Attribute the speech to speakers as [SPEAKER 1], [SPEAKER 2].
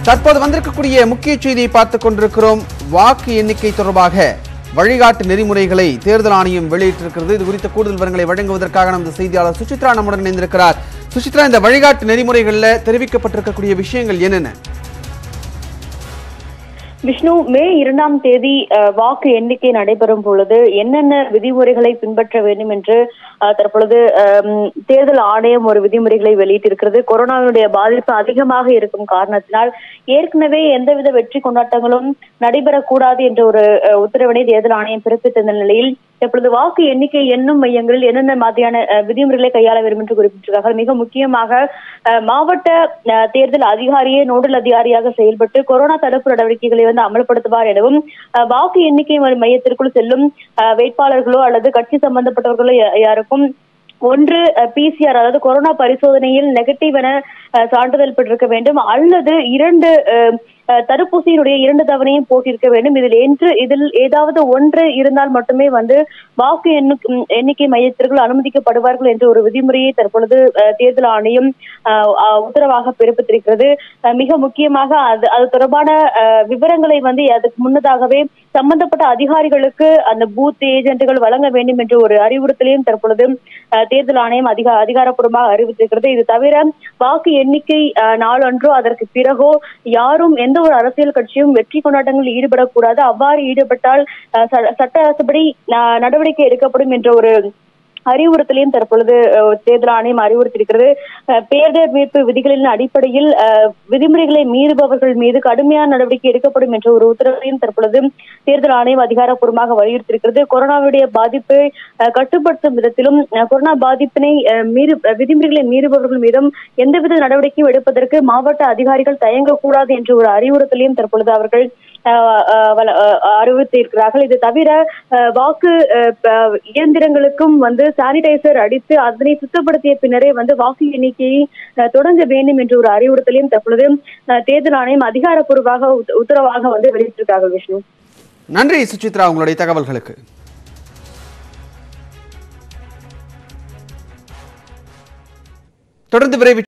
[SPEAKER 1] தற்போது வந்திருக்கக்கூடிய முக்கிய செய்தியை பார்த்துக் கொண்டிருக்கிறோம். வாக்கு எண்ணிக்கை தொடர்பாக வழிகாட்டு நெறிமுறைகளை தேர்தல் ஆணையம் வெளியிட்டிருக்கிறது. இது குறித்த கூடுதல் விவரங்களை வழங்குவதற்காக நமது செய்தியாளர் சுசித்ரா நம்முடன் இணைந்திருக்கிறார். சுசித்ரா, இந்த வழிகாட்டு நெறிமுறைகளில் தெரிவிக்கப்பட்டிருக்கக்கூடிய விஷயங்கள் என்னென்ன?
[SPEAKER 2] விஷ்ணு, மே 2ஆம் தேதி வாக்கு எண்ணிக்கை நடைபெறும் பொழுது என்னென்ன விதிமுறைகளை பின்பற்ற வேண்டும் என்று தற்பொழுது தேர்தல் ஆணையம் ஒரு விதிமுறைகளை வெளியிட்டிருக்கிறது. கொரோனாவுடைய பாதிப்பு அதிகமாக இருக்கும் காரணத்தினால் ஏற்கனவே எந்தவித வெற்றி கொண்டாட்டங்களும் நடைபெறக்கூடாது என்ற ஒரு உத்தரவினை தேர்தல் ஆணையம் பிறப்பித்திருந்த நிலையில் தற்பொழுது வாக்கு எண்ணிக்கை எண்ணும் மையங்களில் என்னென்ன மாதிரியான விதிமுறைகளை கையாள வேண்டும் என்று குறிப்பிட்டிருக்கிறார்கள். மிக முக்கியமாக மாவட்ட தேர்தல் அதிகாரியே நோடல் அதிகாரியாக செயல்பட்டு கொரோனா தடுப்பு நடவடிக்கைகளை அமல்படுத்துவார் எனவும் வாக்கு எண்ணிக்கை மையத்திற்குள் செல்லும் வேட்பாளர்களோ அல்லது கட்சி சம்பந்தப்பட்டவர்களோ யாருக்கும் ஒன்று PCR, அதாவது கொரோனா பரிசோதனையில் நெகட்டிவ் என சான்றிதழ் பெற்றிருக்க வேண்டும், அல்லது 2 தடுப்பூசியினுடைய 2 தவணையும் போட்டிருக்க வேண்டும். இதில் ஏதாவது ஒன்று இருந்தால் மட்டுமே வாக்கு எண்ணிக்கை மையத்திற்குள் அனுமதிக்கப்படுவார்கள் என்ற ஒரு விதிமுறையை தற்பொழுது தேர்தல் ஆணையம் உத்தரவாக பிறப்பித்திருக்கிறது. மிக முக்கியமாக அது தொடர்பான விவரங்களை அதுக்கு முன்னதாகவே சம்பந்தப்பட்ட அதிகாரிகளுக்கு அந்த பூத் ஏஜென்ட்டுகள் வழங்க வேண்டும் என்ற ஒரு அறிவுறுத்தலையும் தற்பொழுது தேர்தல் ஆணையம் அதிகாரப்பூர்வமாக அறிவித்திருக்கிறது. இது தவிர வாக்கு எண்ணிக்கை நாளன்றோ அதற்கு பிறகோ யாரும் எந்த ஒரு அரசியல் கட்சியும் வெற்றி கொண்டாட்டங்களில் ஈடுபடக்கூடாது. அவ்வாறு ஈடுபட்டால் சட்டப்படி நடவடிக்கை எடுக்கப்படும் என்ற ஒரு அறிவுறுத்தலையும் தற்பொழுது தேர்தல் ஆணையம் அறிவுறுத்தியிருக்கிறது. பேரிடர் மீட்பு விதிகளின் அடிப்படையில் விதிமுறைகளை மீறுபவர்கள் மீது கடுமையான நடவடிக்கை எடுக்கப்படும் என்ற ஒரு உத்தரவையும் தற்பொழுது தேர்தல் ஆணையம் அதிகாரப்பூர்வமாக வலியுறுத்தியிருக்கிறது. கொரோனாவுடைய பாதிப்பை கட்டுப்படுத்தும் விதத்திலும் கொரோனா பாதிப்பினை விதிமுறைகளை மீறுபவர்கள் மீதும் எந்தவித நடவடிக்கையும் எடுப்பதற்கு மாவட்ட அதிகாரிகள் தயங்கக்கூடாது என்ற ஒரு அறிவுறுத்தலையும் தற்பொழுது அவர்கள் அறிவுறுத்தியிருக்கிறார்கள். இது தவிர வாக்கு இயந்திரங்களுக்கும் சானிடைசர் அடித்து அதனை சுத்தப்படுத்திய பின்னரே வாக்கு எண்ணிக்கையை தொடங்க வேண்டும் என்ற ஒரு அறிவுறுத்தலையும் தற்பொழுது தேர்தல் ஆணையம் அதிகாரப்பூர்வமாக உத்தரவாக வெளியிட்டிருக்கார்கள். விஷ்ணு,
[SPEAKER 1] நன்றி சுசித்ரா உங்களுடைய தகவல்களுக்கு. தொடர்ந்து விரைவு